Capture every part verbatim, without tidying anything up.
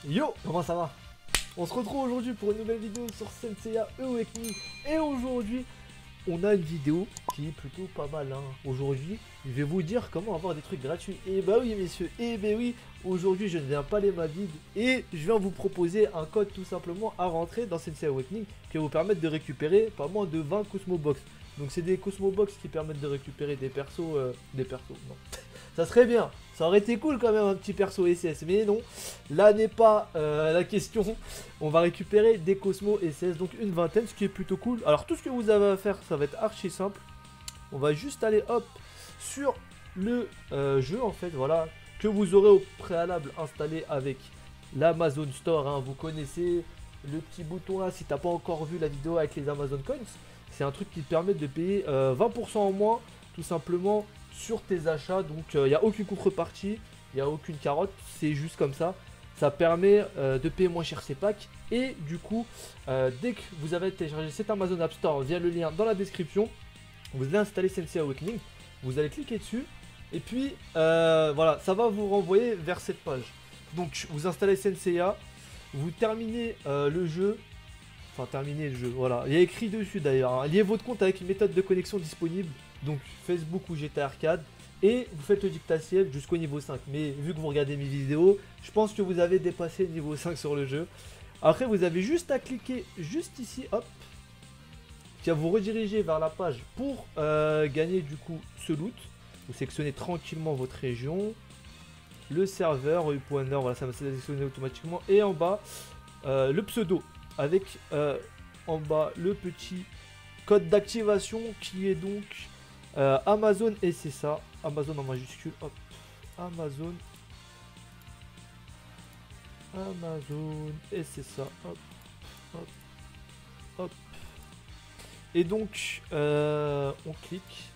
Yo, comment ça va? On se retrouve aujourd'hui pour une nouvelle vidéo sur Senseiya Awakening. Et aujourd'hui, on a une vidéo qui est plutôt pas mal, hein. Aujourd'hui, je vais vous dire comment avoir des trucs gratuits. Et bah oui messieurs, et bah oui, aujourd'hui je ne viens pas les mains vides. Et je viens vous proposer un code tout simplement à rentrer dans Senseiya Awakening qui va vous permettre de récupérer pas moins de vingt Cosmo Box. Donc c'est des Cosmo Box qui permettent de récupérer des persos, euh, des persos, non. Ça serait bien, ça aurait été cool quand même un petit perso S S, mais non, là n'est pas euh, la question. On va récupérer des Cosmos S S, donc une vingtaine, ce qui est plutôt cool. Alors tout ce que vous avez à faire, ça va être archi simple. On va juste aller hop sur le euh, jeu en fait, voilà, que vous aurez au préalable installé avec l'Amazon Store, hein. Vous connaissez le petit bouton là, si t'as pas encore vu la vidéo avec les Amazon Coins. C'est un truc qui te permet de payer euh, vingt pour cent en moins, tout simplement, sur tes achats. Donc il euh, n'y a aucune contrepartie, il n'y a aucune carotte, c'est juste comme ça. Ça permet euh, de payer moins cher ses packs. Et du coup, euh, dès que vous avez téléchargé cet Amazon App Store via le lien dans la description, vous allez installer Senseiya Awakening, vous allez cliquer dessus. Et puis euh, voilà, ça va vous renvoyer vers cette page. Donc vous installez Senseiya, vous terminez euh, le jeu. Enfin, terminer le jeu, voilà. Il y a écrit dessus d'ailleurs, hein. Liez votre compte avec une méthode de connexion disponible, donc Facebook ou G T A Arcade, et vous faites le dictatiel jusqu'au niveau cinq. Mais vu que vous regardez mes vidéos, je pense que vous avez dépassé le niveau cinq sur le jeu. Après, vous avez juste à cliquer juste ici, hop, qui va vous rediriger vers la page pour euh, gagner du coup ce loot. Vous sélectionnez tranquillement votre région, le serveur, le point nord, voilà, ça va sélectionner automatiquement, et en bas, euh, le pseudo. Avec euh, en bas le petit code d'activation qui est donc euh, Amazon, et c'est ça, Amazon en majuscule, hop, Amazon, Amazon, et c'est ça, hop, hop, hop. Et donc, euh, on clique.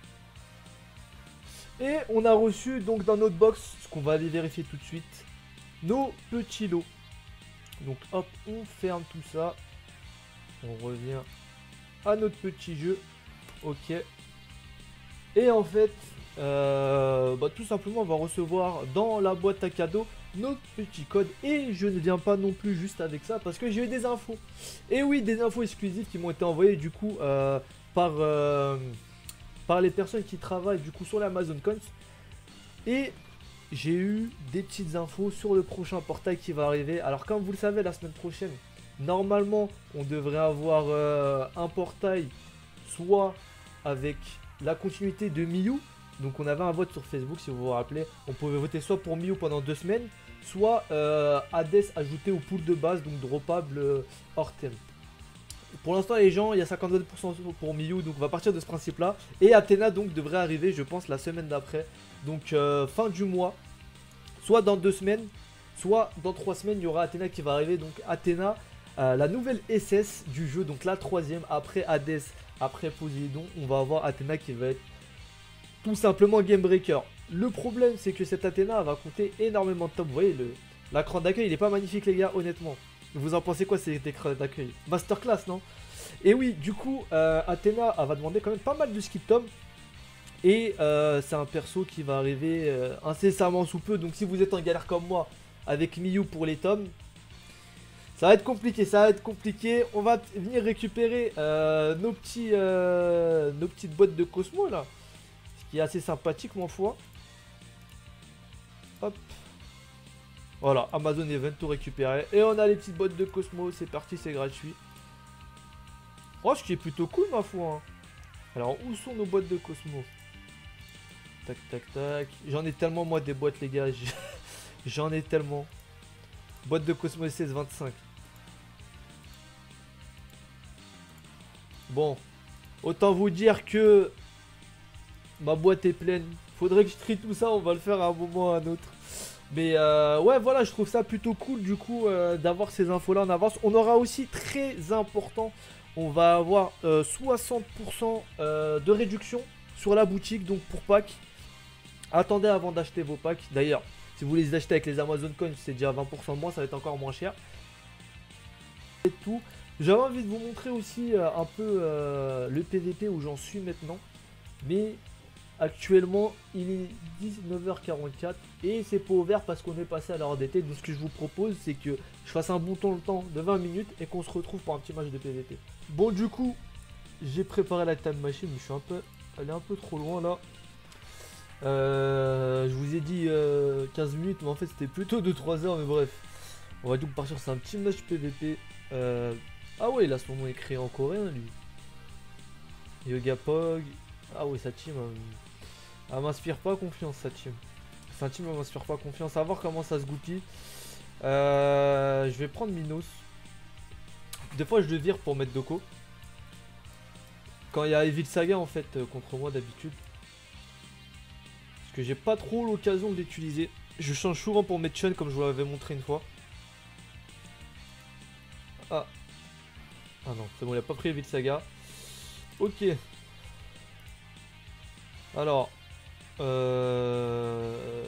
Et on a reçu donc dans notre box, ce qu'on va aller vérifier tout de suite, nos petits lots. Donc hop, on ferme tout ça. On revient à notre petit jeu. Ok. Et en fait, euh, bah, tout simplement, on va recevoir dans la boîte à cadeaux notre petit code. Et je ne viens pas non plus juste avec ça parce que j'ai eu des infos. Et oui, des infos exclusives qui m'ont été envoyées du coup euh, par, euh, par les personnes qui travaillent du coup sur l'Amazon Coins. Et j'ai eu des petites infos sur le prochain portail qui va arriver. Alors comme vous le savez, la semaine prochaine, normalement, on devrait avoir euh, un portail soit avec la continuité de Miyu. Donc on avait un vote sur Facebook, si vous vous rappelez. On pouvait voter soit pour Miyu pendant deux semaines, soit euh, Hades ajouté au pool de base, donc droppable euh, hors thème. Pour l'instant, les gens, il y a cinquante-deux pour cent pour Miyu, donc on va partir de ce principe-là. Et Athéna donc devrait arriver, je pense, la semaine d'après. Donc euh, fin du mois, soit dans deux semaines, soit dans trois semaines, il y aura Athéna qui va arriver. Donc Athéna, euh, la nouvelle S S du jeu, donc la troisième, après Hades, après Poséidon, on va avoir Athéna qui va être tout simplement Game Breaker. Le problème, c'est que cette Athéna va compter énormément de top. Vous voyez, le l'écran d'accueil, il est pas magnifique les gars, honnêtement. Vous en pensez quoi, cet écran d'accueil? Masterclass, non? Et oui, du coup, euh, Athéna, elle va demander quand même pas mal de ski tom. Et euh, c'est un perso qui va arriver euh, incessamment sous peu. Donc si vous êtes en galère comme moi avec Miyu pour les tomes, ça va être compliqué, ça va être compliqué. On va venir récupérer euh, nos, petits, euh, nos petites boîtes de Cosmo là. Ce qui est assez sympathique, mon foi. Hop. Voilà, Amazon Event tout récupéré. Et on a les petites boîtes de Cosmo, c'est parti, c'est gratuit. Oh, ce qui est plutôt cool, ma foi, hein. Alors, où sont nos boîtes de Cosmo? Tac, tac, tac. J'en ai tellement, moi, des boîtes, les gars. J'en ai tellement. Boîte de Cosmo S S vingt-cinq. Bon. Autant vous dire que ma boîte est pleine. Faudrait que je trie tout ça. On va le faire à un moment ou à un autre. Mais euh, ouais, voilà, je trouve ça plutôt cool, du coup, euh, d'avoir ces infos-là en avance. On aura aussi, très important, on va avoir euh, soixante pour cent euh, de réduction sur la boutique, donc pour pack. Attendez avant d'acheter vos packs. D'ailleurs, si vous les achetez avec les Amazon Coins, c'est déjà vingt pour cent de moins, ça va être encore moins cher. Et tout. J'avais envie de vous montrer aussi euh, un peu euh, le P V P où j'en suis maintenant. Mais Actuellement, il est dix-neuf heures quarante-quatre et c'est pas ouvert parce qu'on est passé à l'heure d'été. Donc ce que je vous propose, c'est que je fasse un bon temps le temps de vingt minutes et qu'on se retrouve pour un petit match de P V P. Bon, du coup, j'ai préparé la time machine, mais je suis un peu, elle est un peu trop loin là. Euh, je vous ai dit euh, quinze minutes, mais en fait c'était plutôt de trois heures, mais bref. On va donc partir sur un petit match P V P. Euh... Ah ouais, là, ce moment est créé en coréen, lui. Yoga Pog. Ah ouais, sa team, euh... elle m'inspire pas confiance, sa team. Sa team, elle m'inspire pas confiance. À voir comment ça se goupille. Euh... Je vais prendre Minos. Des fois, je le vire pour mettre Doko. Quand il y a Evil Saga, en fait, euh, contre moi d'habitude. Parce que j'ai pas trop l'occasion de l'utiliser. Je change souvent pour mettre Chun, comme je vous l'avais montré une fois. Ah. Ah non, c'est bon, il a pas pris Evil Saga. Ok. Alors. Euh...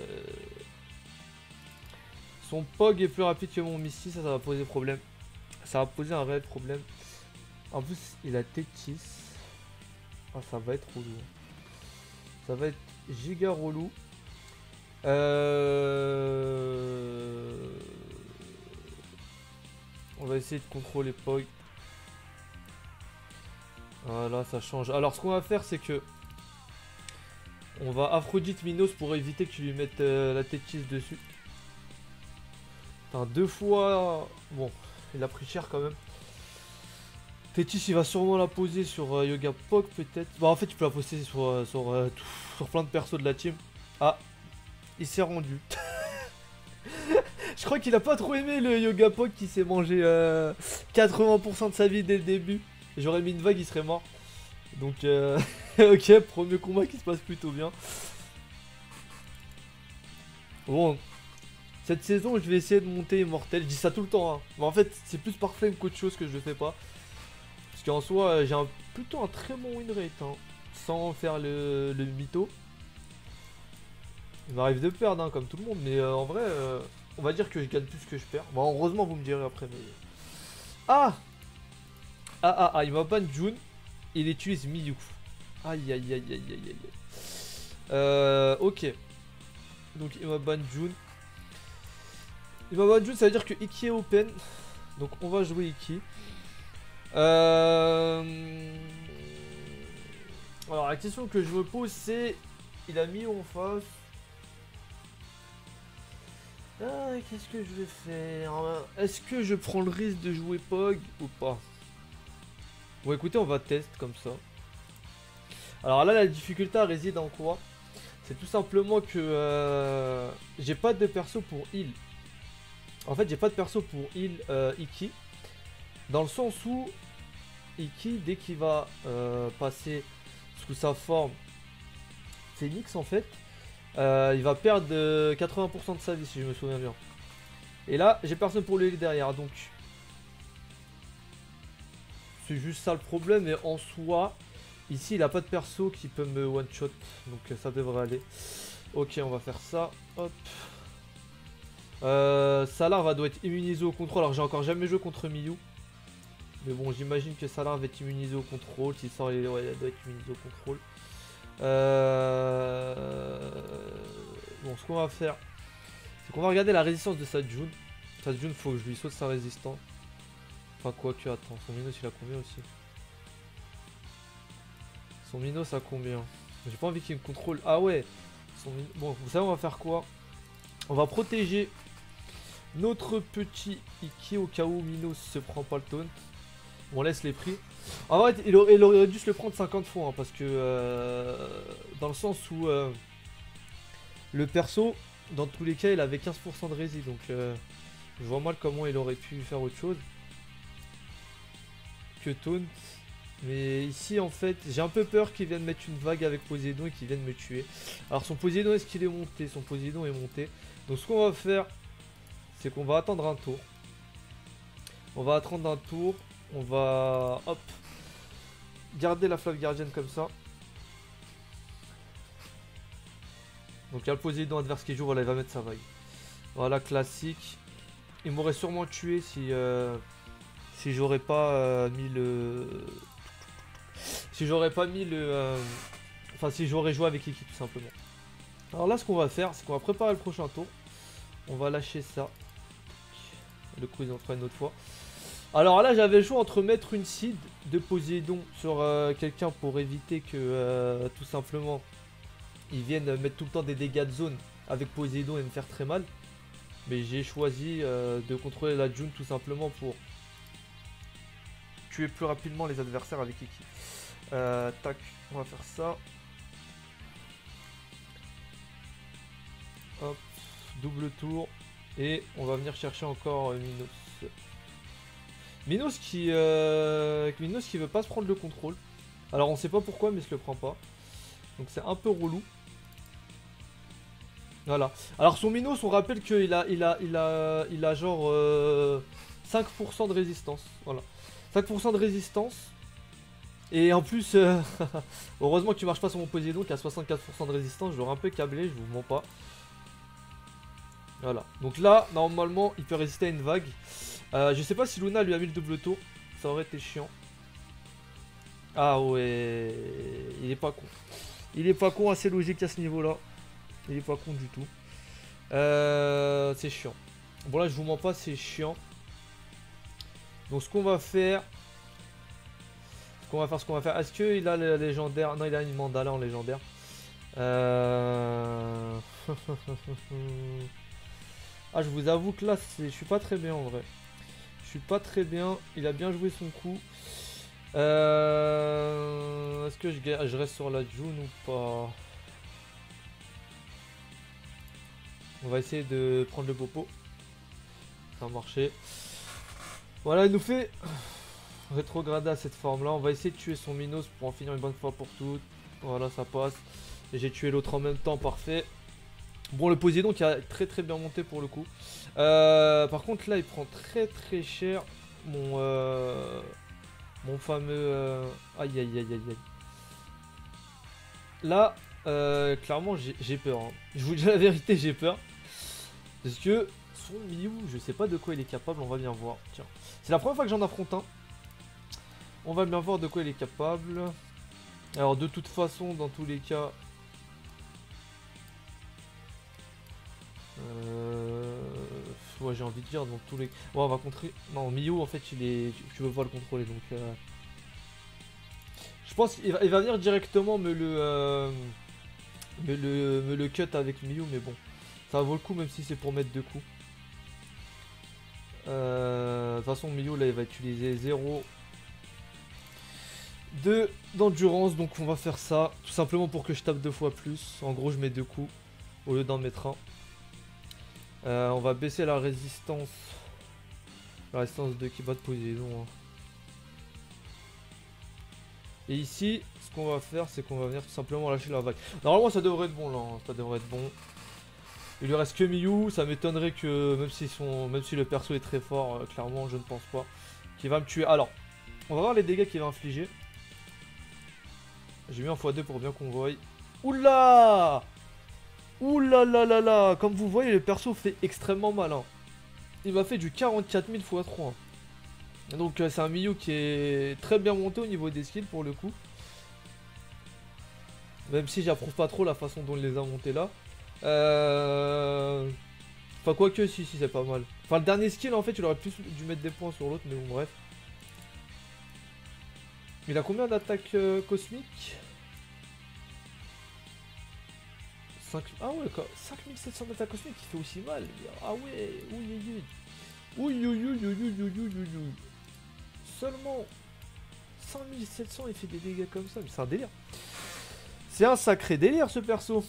Son Pog est plus rapide que mon Misty, ça, ça va poser problème. Ça va poser un réel problème. En plus, il a Tétis. Ah, ça va être relou. Ça va être giga relou. Euh... On va essayer de contrôler Pog. Voilà, ça change. Alors, ce qu'on va faire, c'est que on va Aphrodite Minos pour éviter que tu lui mettes euh, la Tétis dessus. Enfin, deux fois... Bon, il a pris cher quand même. Tétis, il va sûrement la poser sur euh, Yoga Pog, peut-être. Bah, en fait, tu peux la poser sur, euh, sur, euh, tout, sur plein de persos de la team. Ah, il s'est rendu. Je crois qu'il a pas trop aimé le Yoga Pog qui s'est mangé euh, quatre-vingts pour cent de sa vie dès le début. J'aurais mis une vague, il serait mort. Donc, euh, ok, premier combat qui se passe plutôt bien. Bon, cette saison, je vais essayer de monter Immortel. Je dis ça tout le temps, hein. Mais en fait, c'est plus par flemme qu'autre chose que je le fais pas. Parce qu'en soi, j'ai un, plutôt un très bon win rate, hein, sans faire le, le mytho. Il m'arrive de perdre, hein, comme tout le monde. Mais euh, en vrai, euh, on va dire que je gagne plus que je perds. Bon, heureusement, vous me direz après. Mais... Ah Ah, ah, ah, il m'a ban June. Il utilise Miyu. Aïe, aïe, aïe, aïe, aïe, aïe. Euh, ok. Donc, il m'a ban June. Il m'a ban June, ça veut dire que Iki est open. Donc, on va jouer Iki. Euh... Alors, la question que je me pose, c'est... Il a mis en face. Ah, qu'est-ce que je vais faire? Est-ce que je prends le risque de jouer Pog ou pas? Bon, écoutez, on va tester comme ça. Alors là, la difficulté réside en quoi? C'est tout simplement que euh, j'ai pas de perso pour heal. En fait, j'ai pas de perso pour heal euh, Iki. Dans le sens où Iki, dès qu'il va euh, passer sous sa forme Phoenix, en fait, euh, il va perdre euh, quatre-vingts pour cent de sa vie, si je me souviens bien. Et là, j'ai personne pour le heal derrière, donc... C'est juste ça le problème, et en soi, ici, il a pas de perso qui peut me one-shot, donc ça devrait aller. Ok, on va faire ça, hop. Euh, Salar va doit être immunisé au contrôle, alors j'ai encore jamais joué contre Miyu. Mais bon, j'imagine que Salar va être immunisé au contrôle, s'il sort, il ouais, doit être immunisé au contrôle. Euh... Bon, ce qu'on va faire, c'est qu'on va regarder la résistance de sa June. Sa June, faut que je lui saute sa résistance. Enfin, quoi que, attends, son Minos il a combien aussi? Son Minos a combien? J'ai pas envie qu'il me contrôle. Ah ouais, son Min... Bon, vous savez, on va faire quoi? On va protéger notre petit Iki au cas où Minos se prend pas le taunt. On laisse les prix. En vrai, il aurait, il aurait dû se le prendre cinquante fois, hein, parce que euh, dans le sens où euh, le perso, dans tous les cas, il avait quinze pour cent de rési, donc euh, je vois mal comment il aurait pu faire autre chose que taunt. Mais ici, en fait, j'ai un peu peur qu'il vienne mettre une vague avec Poséidon et qu'il vienne me tuer. Alors, son Poséidon, est-ce qu'il est monté? Son Poséidon est monté. Donc, ce qu'on va faire, c'est qu'on va attendre un tour. On va attendre un tour. On va, hop, garder la flamme gardienne comme ça. Donc, il y a le Poséidon adverse qui joue. Voilà, il va mettre sa vague. Voilà, classique. Il m'aurait sûrement tué si... Euh, si j'aurais pas euh, mis le... Si j'aurais pas mis le... Euh... Enfin, si j'aurais joué avec Iki, tout simplement. Alors là, ce qu'on va faire, c'est qu'on va préparer le prochain tour. On va lâcher ça. Le coup, ils en fera une autre fois. Alors là, j'avais le choix entre mettre une seed de Poséidon sur euh, quelqu'un pour éviter que, euh, tout simplement, ils viennent mettre tout le temps des dégâts de zone avec Poséidon et me faire très mal. Mais j'ai choisi euh, de contrôler la June tout simplement pour tuer plus rapidement les adversaires avec Iki. Euh, tac, on va faire ça. Hop, double tour. Et on va venir chercher encore euh, Minos. Minos qui, euh, Minos qui veut pas se prendre le contrôle. Alors on sait pas pourquoi mais il se le prend pas. Donc c'est un peu relou. Voilà. Alors son Minos, on rappelle qu'il a, il a, il a, il a genre euh, cinq pour cent de résistance. Voilà. cinq pour cent de résistance. Et en plus, euh, heureusement que tu marches pas sur mon Poséidon qui a soixante-quatre pour cent de résistance. Je l'aurais un peu câblé, je vous mens pas. Voilà. Donc là, normalement, il peut résister à une vague. Euh, je sais pas si Luna lui a mis le double tour. Ça aurait été chiant. Ah ouais. Il est pas con. Il est pas con, assez logique à ce niveau-là. Il est pas con du tout. Euh, c'est chiant. Bon là, je vous mens pas, c'est chiant. Donc ce qu'on va faire... Ce qu'on va faire, ce qu'on va faire... Est-ce qu'il a le légendaire? Non, il a une mandala en légendaire. Euh... ah, je vous avoue que là, je suis pas très bien en vrai. Je suis pas très bien. Il a bien joué son coup. Euh... Est-ce que je, je reste sur la June ou pas? On va essayer de prendre le popo. Ça a marché. Voilà, il nous fait rétrograder à cette forme là. On va essayer de tuer son Minos pour en finir une bonne fois pour toutes. Voilà, ça passe. Et j'ai tué l'autre en même temps, parfait. Bon, le Poséidon qui a très très bien monté pour le coup. Euh, par contre là, il prend très très cher mon, euh, mon fameux... Euh... Aïe aïe aïe aïe aïe. Là, euh, clairement, j'ai peur. Hein. Je vous dis la vérité, j'ai peur. Parce que son Miu, je sais pas de quoi il est capable, on va bien voir. Tiens, c'est la première fois que j'en affronte un. On va bien voir de quoi il est capable. Alors de toute façon, dans tous les cas... Euh... Ouais, j'ai envie de dire dans tous les... Ouais, on va contrer... Non, Miu, en fait, il est... Tu veux pas le contrôler, donc... Euh... Je pense qu'il va, il va venir directement me le, euh... me le... me le cut avec Miu, mais bon. Ça vaut le coup, même si c'est pour mettre deux coups. Euh... De toute façon, Miu, là, il va utiliser zéro de d'endurance, donc on va faire ça. Tout simplement pour que je tape deux fois plus. En gros, je mets deux coups au lieu d'en mettre un. Euh, on va baisser la résistance. La résistance de qui va de Poséidon. Hein. Et ici, ce qu'on va faire, c'est qu'on va venir tout simplement lâcher la vague. Normalement, ça devrait être bon là. Hein. Ça devrait être bon. Il lui reste que Miu. Ça m'étonnerait que, même si, son, même si le perso est très fort, euh, clairement, je ne pense pas qu'il va me tuer. Alors, on va voir les dégâts qu'il va infliger. J'ai mis en fois deux pour bien qu'on voie. Oula! Oula là là là! Comme vous voyez, le perso fait extrêmement mal. Hein. Il m'a fait du quarante-quatre mille fois trois. Hein. Donc euh, c'est un Miu qui est très bien monté au niveau des skills pour le coup. Même si j'approuve pas trop la façon dont il les a montés là. Euh... Enfin quoique si, si c'est pas mal. Enfin le dernier skill en fait il aurait plus dû mettre des points sur l'autre mais bon bref. Il a combien d'attaques euh, cosmiques? cinq... Ah ouais, cinq mille sept cents d'attaques cosmiques, il fait aussi mal. Ah ouais, oui oui oui. Oui oui oui oui oui oui oui. Seulement cinq mille sept cents, il fait des dégâts comme ça, mais c'est un délire. C'est un sacré délire ce perso.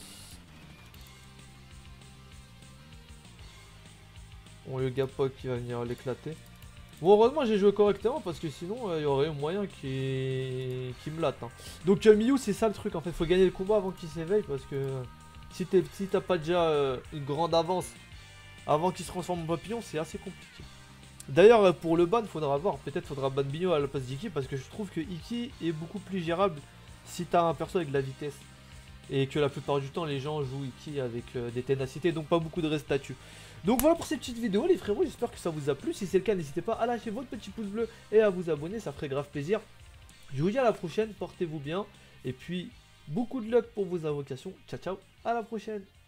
Bon, le Gapok qui va venir l'éclater. Bon, heureusement j'ai joué correctement parce que sinon il euh, y aurait eu moyen qu'il qui me latte. Hein. Donc euh, Miu, c'est ça le truc en fait, faut gagner le combat avant qu'il s'éveille parce que euh, si t'as si pas déjà euh, une grande avance avant qu'il se transforme en papillon, c'est assez compliqué. D'ailleurs euh, pour le ban, faudra voir, peut-être faudra ban Miu à la place d'Iki parce que je trouve que Iki est beaucoup plus gérable si t'as un perso avec de la vitesse. Et que la plupart du temps les gens jouent Iki avec euh, des ténacités, donc pas beaucoup de restatu. Donc voilà pour cette petite vidéo les frérots, j'espère que ça vous a plu. Si c'est le cas, n'hésitez pas à lâcher votre petit pouce bleu et à vous abonner, ça ferait grave plaisir. Je vous dis à la prochaine, portez-vous bien. Et puis Beaucoup de luck pour vos invocations. Ciao ciao, à la prochaine.